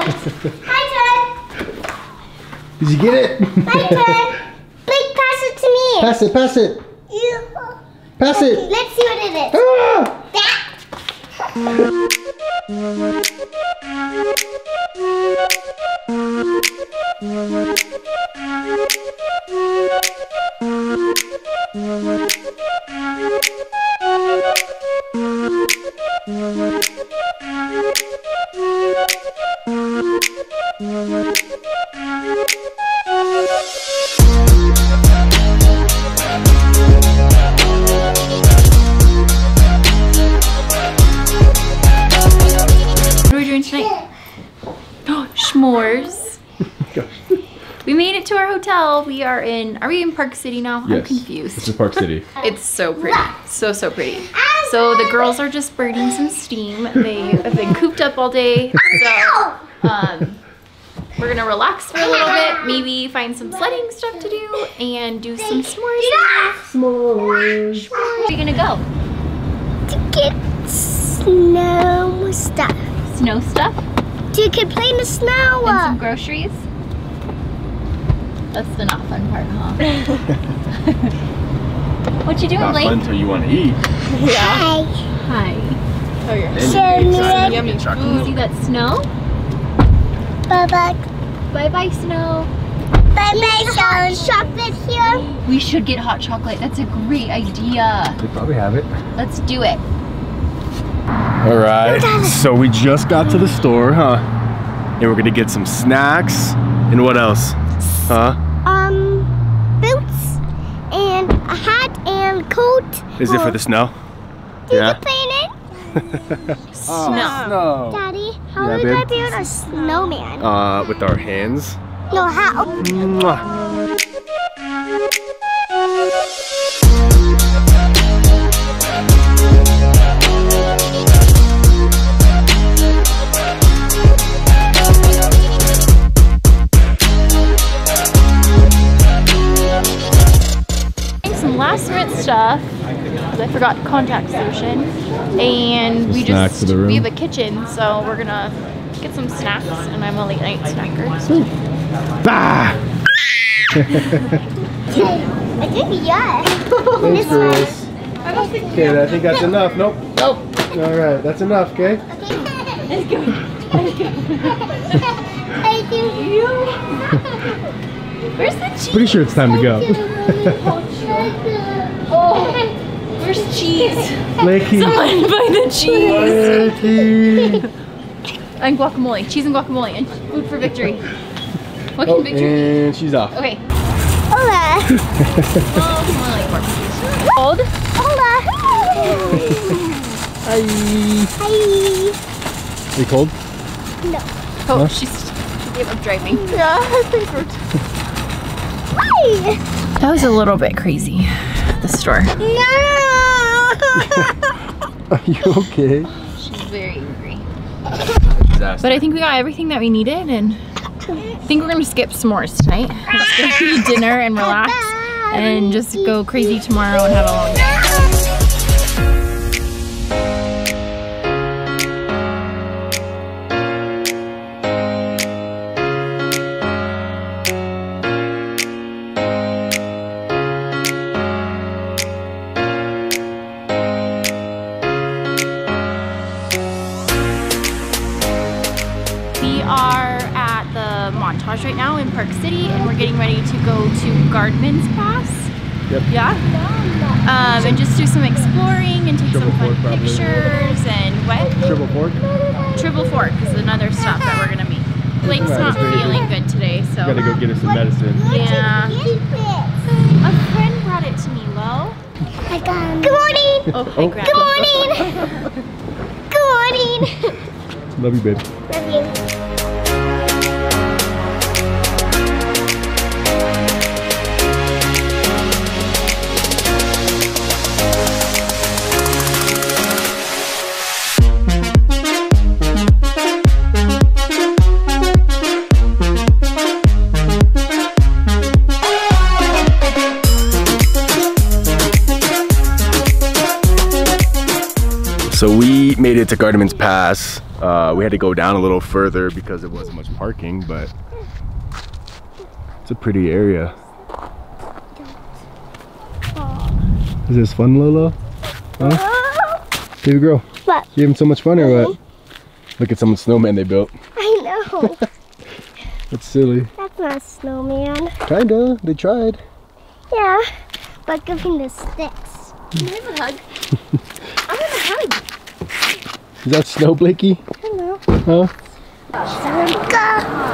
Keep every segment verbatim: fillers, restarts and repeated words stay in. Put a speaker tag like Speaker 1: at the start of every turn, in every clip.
Speaker 1: My turn.
Speaker 2: Did you get it?
Speaker 1: My turn. Blake, pass it to me.
Speaker 2: Pass it, pass it.
Speaker 1: You.
Speaker 2: Pass
Speaker 1: Okay,
Speaker 2: it.
Speaker 1: let's see what it is.
Speaker 2: Ah!
Speaker 1: That.
Speaker 3: S'mores. We made it to our hotel. We are in, are we in Park City now?
Speaker 2: Yes,
Speaker 3: I'm confused.
Speaker 2: this is Park City.
Speaker 3: It's so pretty. So, so pretty. So the girls are just burning some steam. They have been cooped up all day. So um, we're gonna relax for a little bit, maybe find some sledding stuff to do, and do some s'mores.
Speaker 2: S'mores.
Speaker 3: Where are you gonna go?
Speaker 1: To get snow stuff.
Speaker 3: Snow stuff?
Speaker 1: You can play in the snow.
Speaker 3: And some groceries? That's the not fun part, huh? What you doing,
Speaker 2: Not
Speaker 3: Blake?
Speaker 2: fun until you want to eat.
Speaker 1: Hi.
Speaker 3: Hi.
Speaker 4: Oh, you're
Speaker 1: Show me
Speaker 4: excited.
Speaker 1: it.
Speaker 4: Yummy
Speaker 3: You
Speaker 4: food.
Speaker 3: see that snow?
Speaker 1: Bye bye.
Speaker 3: Bye bye, snow.
Speaker 1: Bye bye. Hot chocolate here.
Speaker 3: We should get hot chocolate. That's a great idea.
Speaker 2: They probably have it.
Speaker 3: Let's do it.
Speaker 2: All right, so we just got to the store, huh? And we're gonna get some snacks. And what else? Huh?
Speaker 1: Um, boots and a hat and coat.
Speaker 2: Is it for the snow?
Speaker 1: Did
Speaker 2: Yeah.
Speaker 1: you paint it?
Speaker 3: Snow.
Speaker 2: Snow.
Speaker 1: Daddy, how
Speaker 2: Yeah,
Speaker 1: would
Speaker 2: babe.
Speaker 1: I build a snowman?
Speaker 2: Uh, with our hands.
Speaker 1: No, how?
Speaker 2: Mwah.
Speaker 3: Some last minute stuff. I forgot contact solution. And we
Speaker 2: Snacks
Speaker 3: just,
Speaker 2: for the room.
Speaker 3: we have a kitchen, so we're gonna get some snacks, and I'm a late night snacker.
Speaker 2: Bah!
Speaker 1: I think yes.
Speaker 2: Thanks, girls. Okay, I think that's enough. Nope.
Speaker 3: Oh,
Speaker 2: All right, that's enough, okay?
Speaker 1: Let's go. Thank you.
Speaker 3: where's the cheese?
Speaker 2: Pretty sure it's time to go.
Speaker 3: Oh, where's cheese?
Speaker 2: Blakey.
Speaker 3: Someone buy the cheese.
Speaker 2: Blakey.
Speaker 3: And guacamole. Cheese and guacamole. And food for victory. What can
Speaker 2: Oh,
Speaker 3: victory?
Speaker 2: and she's off.
Speaker 3: Okay.
Speaker 1: Hola.
Speaker 3: Well, more like barbecue. Cold?
Speaker 1: Hola.
Speaker 2: Hi.
Speaker 1: Hi.
Speaker 2: Are you cold?
Speaker 1: No.
Speaker 3: Oh,
Speaker 2: Huh?
Speaker 3: she's, she gave up driving.
Speaker 1: Yeah, I think we're. Hi.
Speaker 3: That was a little bit crazy, the store.
Speaker 1: No.
Speaker 2: Are you okay?
Speaker 3: She's very angry.
Speaker 2: Disaster.
Speaker 3: But I think we got everything that we needed, and I think we're gonna skip s'mores tonight. We're just gonna eat dinner and relax, and just go crazy tomorrow and have a long day. We are at the Montage right now in Park City, and we're getting ready to go to Gardman's Pass.
Speaker 2: Yep.
Speaker 3: Yeah? Um, and just do some exploring and take
Speaker 2: Triple
Speaker 3: some fun
Speaker 2: Fork, probably.
Speaker 3: pictures and what?
Speaker 2: Triple fork?
Speaker 3: Triple Fork is another stop that we're gonna meet. Blake's
Speaker 2: Right,
Speaker 3: not
Speaker 2: it's very
Speaker 3: feeling
Speaker 2: good.
Speaker 3: good today, so.
Speaker 2: Gotta go get us some medicine.
Speaker 3: Yeah.
Speaker 1: Keep it.
Speaker 3: A friend brought it to me, Lo.
Speaker 1: I got him. Good morning.
Speaker 3: Oh, hi,
Speaker 2: Oh.
Speaker 3: Grandma.
Speaker 1: Good morning. Good morning.
Speaker 2: Love you, babe.
Speaker 1: Love you.
Speaker 2: So we made it to Gardman's Pass. Uh, we had to go down a little further because there wasn't much parking, but it's a pretty area. Is this fun, Lola? Huh? Baby girl,
Speaker 1: What?
Speaker 2: you having so much fun or what? Look at someone's snowman they built.
Speaker 1: I know.
Speaker 2: That's silly.
Speaker 1: That's not a snowman.
Speaker 2: Kinda, they tried.
Speaker 1: Yeah, but give him the sticks.
Speaker 3: Can I have a hug? I want a hug.
Speaker 2: Is that snow, Blakey?
Speaker 1: I know.
Speaker 2: Huh?
Speaker 1: Go.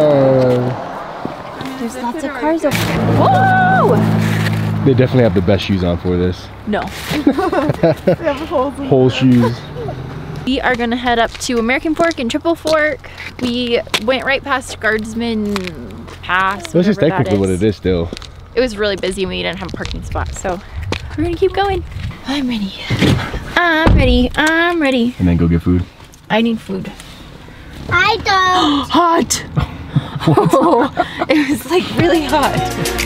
Speaker 2: Go!
Speaker 3: There's lots of cars over there. Whoa!
Speaker 2: They definitely have the best shoes on for this.
Speaker 3: No.
Speaker 2: Whole shoes.
Speaker 3: We are gonna head up to American Fork and Triple Fork. We went right past Guardsman Pass.
Speaker 2: This is
Speaker 3: whatever that
Speaker 2: technically what it is still.
Speaker 3: It was really busy and we didn't have a parking spot, so we're gonna keep going. I'm ready. I'm ready. I'm ready.
Speaker 2: And then go get food.
Speaker 3: I need food.
Speaker 1: I don't.
Speaker 3: Hot! Oh, it was like really hot.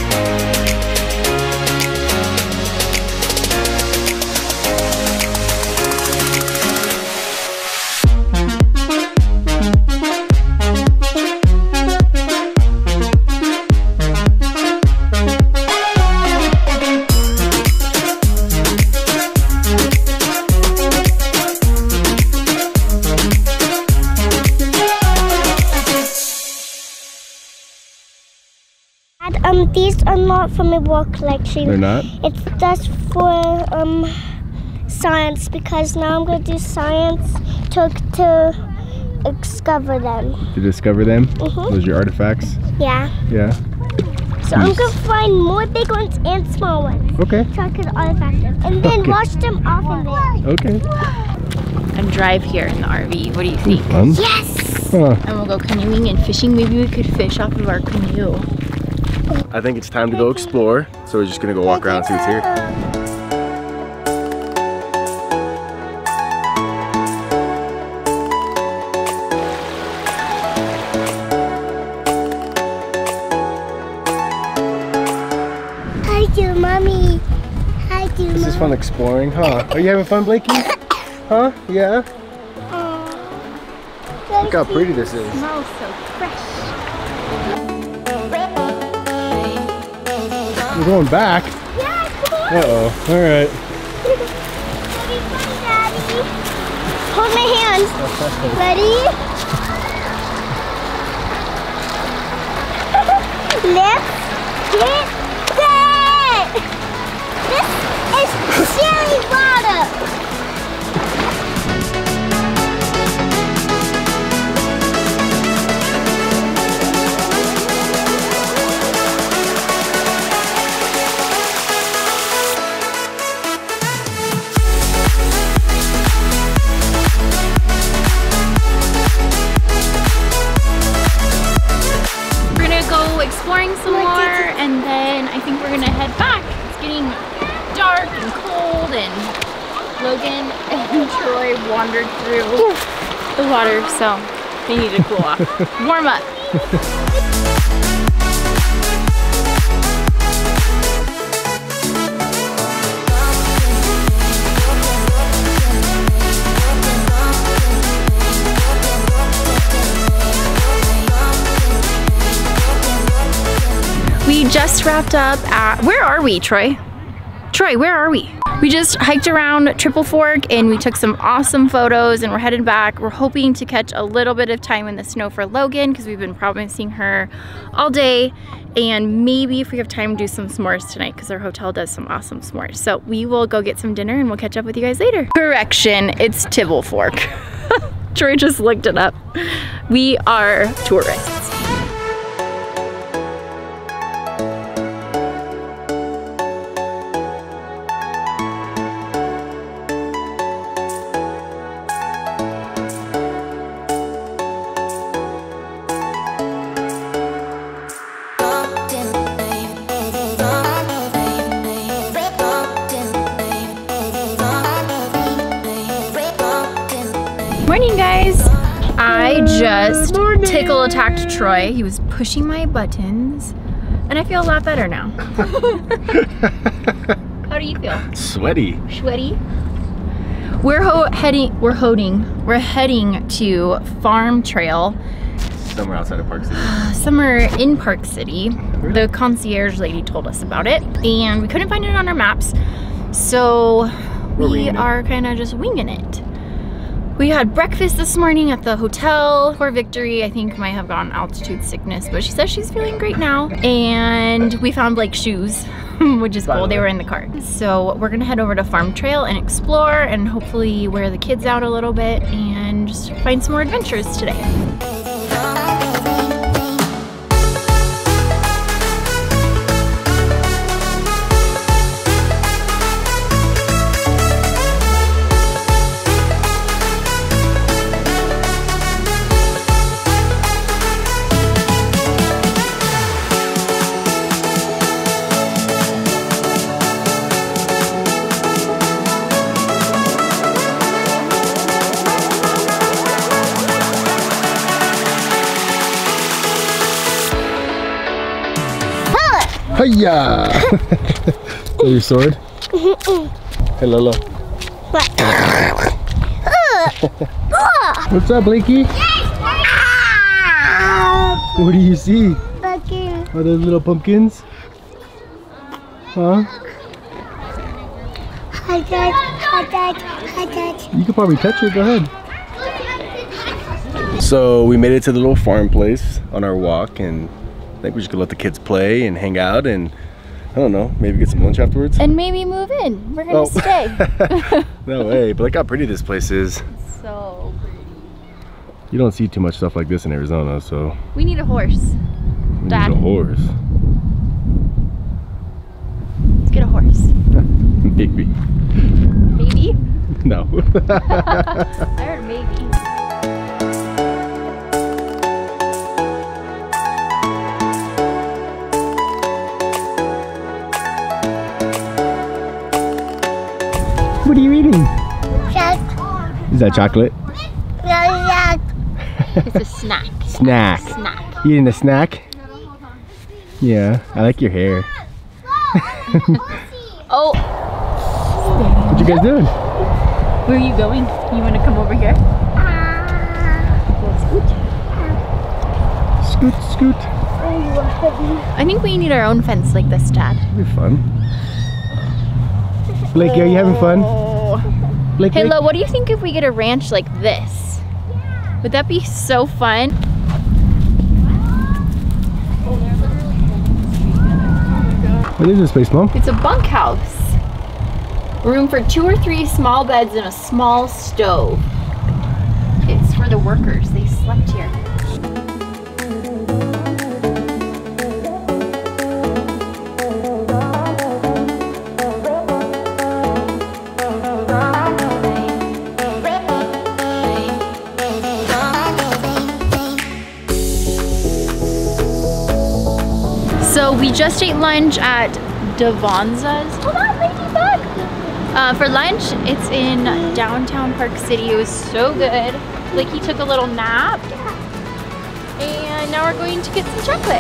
Speaker 1: Um, these are not from my work collection.
Speaker 2: They're not?
Speaker 1: It's just for um science because now I'm gonna do science to to discover them.
Speaker 2: To discover them?
Speaker 1: Mhm.
Speaker 2: Those are your artifacts?
Speaker 1: Yeah.
Speaker 2: Yeah.
Speaker 1: So I'm gonna find more big ones and small ones.
Speaker 2: Okay.
Speaker 1: So I can artifact them and then
Speaker 2: Okay.
Speaker 1: wash them off in there.
Speaker 2: Okay.
Speaker 3: And drive here in the R V. What do you think?
Speaker 2: Fun?
Speaker 1: Yes.
Speaker 2: Huh.
Speaker 3: And we'll go canoeing and fishing. Maybe we could fish off of our canoe.
Speaker 2: I think it's time to go explore. So we're just gonna go walk around and see what's here.
Speaker 1: Hi, to mommy. Hi, to
Speaker 2: This is fun exploring, huh? Are you having fun, Blakey? Huh? Yeah? Look how pretty this is.
Speaker 1: Smells so fresh.
Speaker 2: We're going back.
Speaker 1: Yeah, come on.
Speaker 2: Uh-oh. All right.
Speaker 1: Ready, fun, Daddy. Hold my hand. Ready? Let's get set. This is chili water.
Speaker 3: Exploring some more, and then I think we're gonna head back. It's getting dark and cold, and Logan and Troy wandered through the water, so they need to cool off. Warm up. We just wrapped up at, where are we, Troy? Troy, where are we? We just hiked around Triple Fork and we took some awesome photos and we're headed back. We're hoping to catch a little bit of time in the snow for Logan because we've been promising her all day, and maybe if we have time, do some s'mores tonight because our hotel does some awesome s'mores. So we will go get some dinner and we'll catch up with you guys later. Correction, it's Tibble Fork. Troy just looked it up. We are tourists. Morning, guys. I just tickle attacked Troy. He was pushing my buttons and I feel a lot better now. How do you feel?
Speaker 2: Sweaty.
Speaker 3: Sweaty? We're ho heading, we're holding, we're heading to Farm Trail.
Speaker 2: Somewhere outside of Park City.
Speaker 3: Somewhere in Park City. The concierge lady told us about it and we couldn't find it on our maps. So
Speaker 2: We're
Speaker 3: we are kind of just winging it. We had breakfast this morning at the hotel. Poor Victory, I think, might have gotten altitude sickness, but she says she's feeling great now. And we found Blake's shoes, which is cool. They were in the car. So we're gonna head over to Farm Trail and explore and hopefully wear the kids out a little bit and just find some more adventures today.
Speaker 2: Hiya! Is that your sword? Hey Lola.
Speaker 1: What?
Speaker 2: What's up, Blakey? What do you see?
Speaker 1: Pumpkin.
Speaker 2: Are those little pumpkins? Huh?
Speaker 1: Hi, Dad. Hi, Dad. Hi, Dad.
Speaker 2: You could probably touch it. Go ahead. So we made it to the little farm place on our walk, and I think we just could let the kids play and hang out, and I don't know, maybe get some lunch afterwards.
Speaker 3: And maybe move in. We're gonna
Speaker 2: Oh.
Speaker 3: stay.
Speaker 2: No way, but look how pretty this place is.
Speaker 3: So pretty.
Speaker 2: You don't see too much stuff like this in Arizona, so
Speaker 3: We need a horse.
Speaker 2: we
Speaker 3: Dad.
Speaker 2: need a horse.
Speaker 3: Let's get a horse.
Speaker 2: Maybe.
Speaker 3: Maybe?
Speaker 2: No.
Speaker 3: I heard maybe.
Speaker 2: What are you eating?
Speaker 1: Jack.
Speaker 2: Is that chocolate?
Speaker 1: Jack.
Speaker 3: It's a snack.
Speaker 2: Snack.
Speaker 3: Snack.
Speaker 2: You eating a snack? Yeah, I like your hair.
Speaker 3: Oh,
Speaker 2: What you guys doing?
Speaker 3: where are you going? You want to come over here?
Speaker 2: Scoot, scoot.
Speaker 3: I think we need our own fence like this, Dad.
Speaker 2: It'll be fun. Blakey, are you having fun? Blake,
Speaker 3: Hey,
Speaker 2: Blake?
Speaker 3: Lo, what do you think if we get a ranch like this? Would that be so fun?
Speaker 2: What is this place, Mom?
Speaker 3: It's a bunkhouse. Room for two or three small beds and a small stove. It's for the workers. They slept here. So we just ate lunch at Devonza's. Hold on, ladybug! Uh, for lunch, it's in downtown Park City. It was so good. Like he took a little nap. And now we're going to get some chocolate.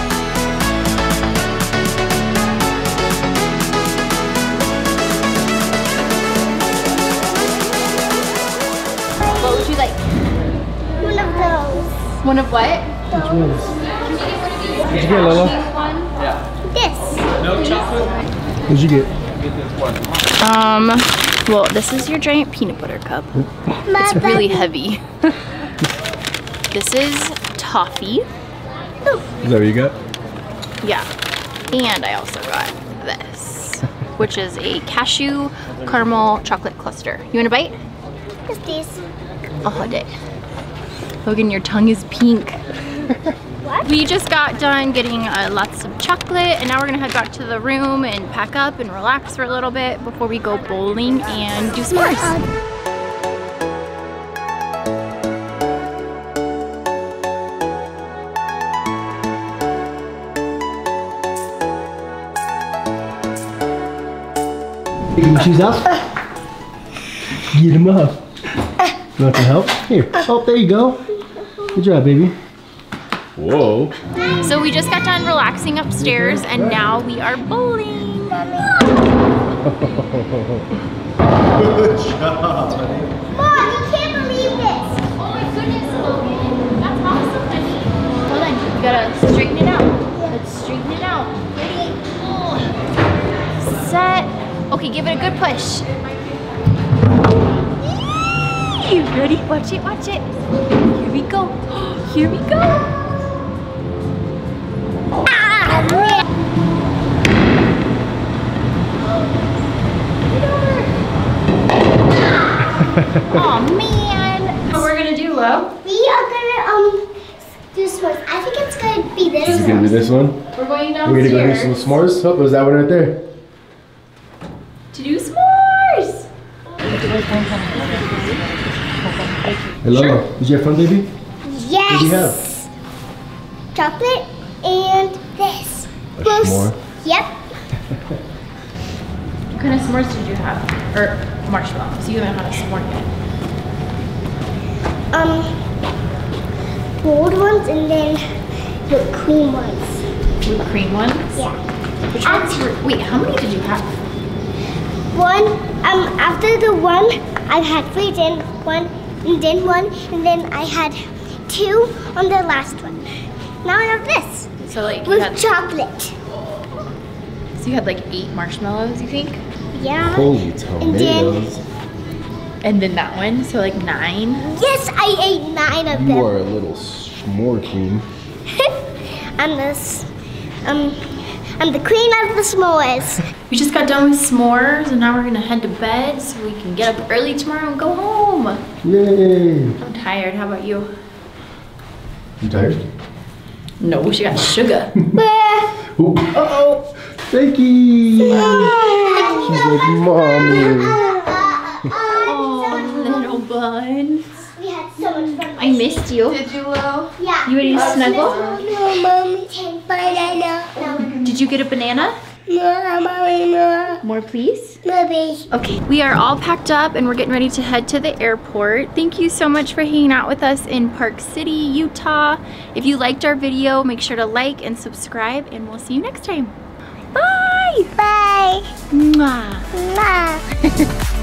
Speaker 3: What would you like?
Speaker 1: One of those.
Speaker 3: One of what?
Speaker 2: Which ones? What'd you get, Lola?
Speaker 1: This.
Speaker 2: What'd you get?
Speaker 3: Um, well, this is your giant peanut butter cup. It's really heavy. This is toffee.
Speaker 2: Is that what you got?
Speaker 3: Yeah. And I also got this, which is a cashew caramel chocolate cluster. You want a bite?
Speaker 1: What's this?
Speaker 3: I'll hold it. Logan, your tongue is pink. What? We just got done getting uh, lots of chocolate, and now we're gonna head back to the room and pack up and relax for a little bit before we go bowling and do s'mores.
Speaker 2: Get your shoes off. Get them off. You want some help? Here. Oh, there you go. Good job, baby. Whoa.
Speaker 3: So we just got done relaxing upstairs, and now we are bowling.
Speaker 2: Good job, buddy.
Speaker 1: Mom, you can't believe this.
Speaker 3: Oh my goodness, Logan. That's awesome, honey. Hold on, you gotta straighten it out. Let's straighten it out. Ready? Oh. Set. Okay, give it a good push. Yee! Ready? Watch it, watch it. Here we go. Here we go.
Speaker 1: Ah, man.
Speaker 3: Oh man. What we're gonna do, Lo?
Speaker 1: We are gonna um do s'mores. I think it's gonna be this.
Speaker 2: Is it gonna be this one?
Speaker 3: We're going downstairs.
Speaker 2: We're gonna go do some s'mores. Oh, was that one right there?
Speaker 3: to do s'mores.
Speaker 2: Hello.
Speaker 3: Sure.
Speaker 2: Did you have fun, baby?
Speaker 1: Yes.
Speaker 2: What do you have?
Speaker 1: Chocolate and this.
Speaker 2: A s'more?
Speaker 1: Yep.
Speaker 3: What kind of s'mores did you have? Or marshmallows? You haven't had a s'more yet.
Speaker 1: Um, gold ones and then whipped cream ones.
Speaker 3: Whipped cream ones?
Speaker 1: Yeah.
Speaker 3: Which ones were, wait, how many did you have?
Speaker 1: One, um, after the one, I had three, then one, and then one, and then I had two on the last one. Now I have this
Speaker 3: So like you
Speaker 1: with
Speaker 3: had,
Speaker 1: chocolate.
Speaker 3: so you had like eight marshmallows, you think?
Speaker 1: Yeah.
Speaker 2: Holy
Speaker 1: then-
Speaker 2: tomatoes.
Speaker 3: And then that one, so like nine.
Speaker 1: Yes, I ate nine of them.
Speaker 2: You are a little s'more queen.
Speaker 1: I'm the, s- um, I'm the queen of the s'mores.
Speaker 3: We just got done with s'mores and now we're gonna head to bed so we can get up early tomorrow and go home.
Speaker 2: Yay.
Speaker 3: I'm tired, how about you?
Speaker 2: You tired?
Speaker 3: No, she got sugar.
Speaker 2: Ooh.
Speaker 3: Uh-oh.
Speaker 2: Becky. She's like, mommy.
Speaker 3: Oh, little bun.
Speaker 1: We had so much fun.
Speaker 3: I missed you.
Speaker 4: Did you, Lo?
Speaker 1: Yeah.
Speaker 3: You ready to snuggle?
Speaker 1: No, mommy. Banana. No.
Speaker 3: Did you get a banana?
Speaker 1: No, mommy, no.
Speaker 3: More, please?
Speaker 1: Mommy.
Speaker 3: Okay, we are all packed up and we're getting ready to head to the airport. Thank you so much for hanging out with us in Park City, Utah. If you liked our video, make sure to like and subscribe and we'll see you next time. Bye!
Speaker 1: Bye.
Speaker 3: Mwah.
Speaker 1: Bye.